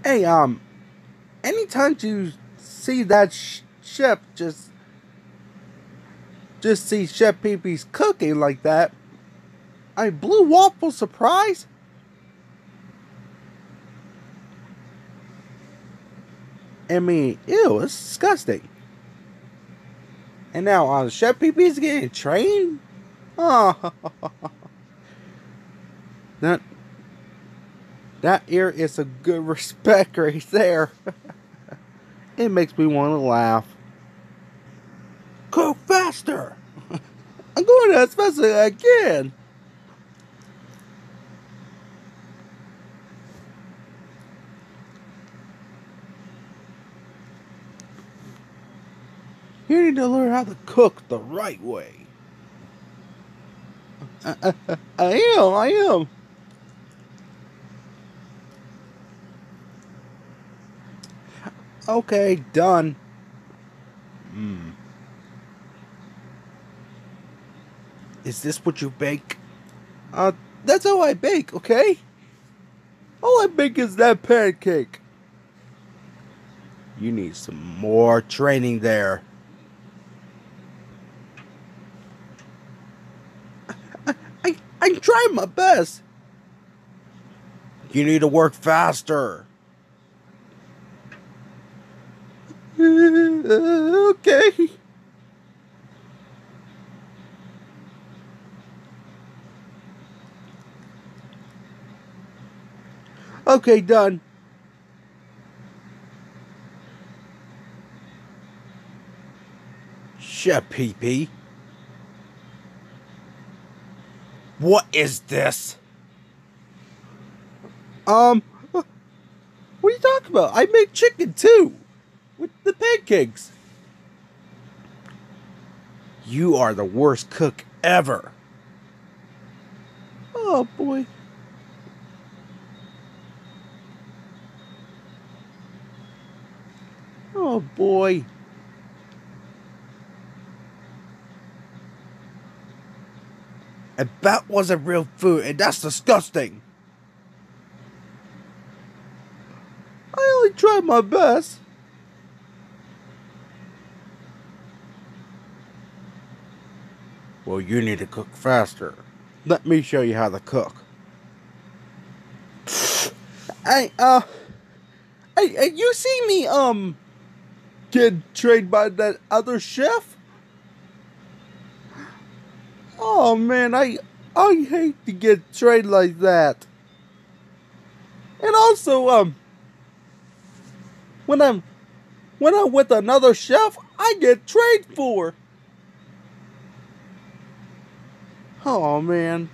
Hey, anytime you see that chef just see Chef Pee Pee's cooking like that, a blue waffle surprise? I mean, ew, it's disgusting. And now, Chef Pee Pee's getting trained? Oh, that that ear is a good respect right there. It makes me want to laugh. Cook faster! I'm going to as fast as I can. You need to learn how to cook the right way. I am. Okay, done. Mm. Is this what you bake? That's how I bake, okay? All I bake is that pancake. You need some more training there. I'm trying my best. You need to work faster. Okay. Okay, done. Chef Pee Pee. What is this? What are you talking about? I made chicken too. With the pancakes. You are the worst cook ever. Oh boy. Oh boy. And that wasn't real food, and that's disgusting. I only tried my best. Well, you need to cook faster. Let me show you how to cook. Hey, hey, you see me, get trained by that other chef? Oh man, I hate to get trained like that. And also, when I'm with another chef, I get trained for. Oh man.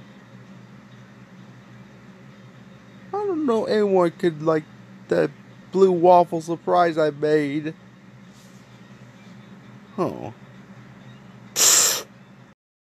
I don't know anyone could like that blue waffle surprise I made. Oh.